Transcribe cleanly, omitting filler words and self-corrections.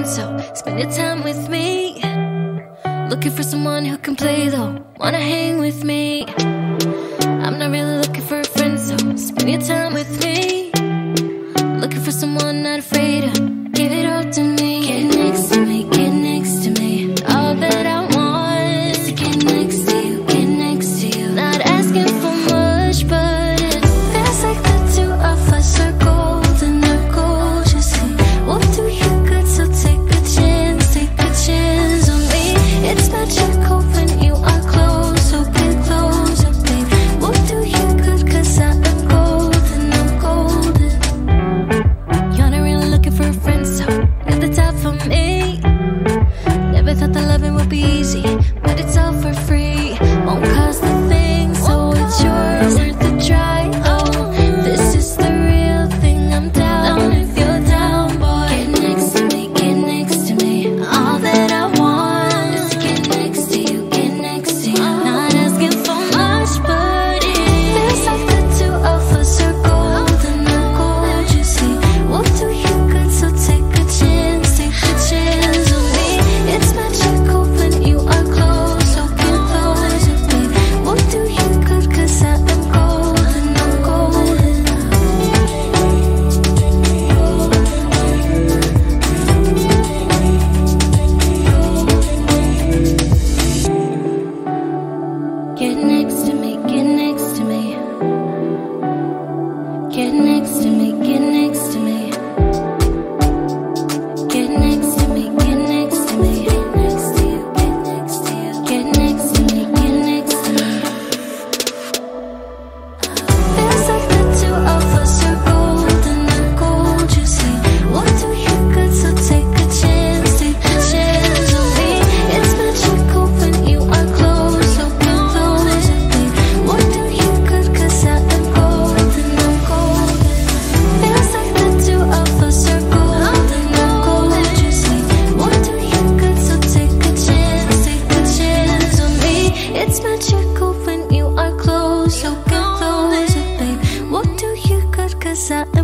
so spend your time with me. Looking for someone who can play though, wanna hang with me. I'm not really looking for a friend, so spend your time with me. Looking for someone not afraid to give it all to me. Get next to me, get next to me. All that I want is to get next to you, get next to you. Not asking for much, but it feels like the two of us are golden, are gold, you see. We'll do you good, so take a chance on me. It's magical when you are close, so get closer, babe. We'll do you good, cause I am golden, I'm golden. You're not really looking for a friend, so at the top for me. Never thought that loving would be easy, but it's all for free. Won't cost a thing, so it's yours, worth a try. Oh, this is the real thing, I'm down if you're down, boy. Get next to me, get next to me. All that I want is to get next to you, get next to you. Not asking for much, but it feels like the two of us are golden, are gold, you see. We'll do you good, so take a chance on me. It's magical when you are close, so get closer, babe. We'll do you good, cause I am golden, I'm golden. Get next to me, get next to me. Get next to me, get next to me. Get next to me, get next to me. Get next to you, get next to you. Get next to me, get next to me. Feels like the two of us are golden, are gold, you see. We'll do you good, so take a chance on me. It's magical when you are close, so get closer, babe. We'll do you good, cause I am golden, I'm golden. Feels like the two of us are golden, are gold, you see. We'll do you good, so take a chance on me. It's magical when you are close, so get closer, babe. We'll do you good, cause I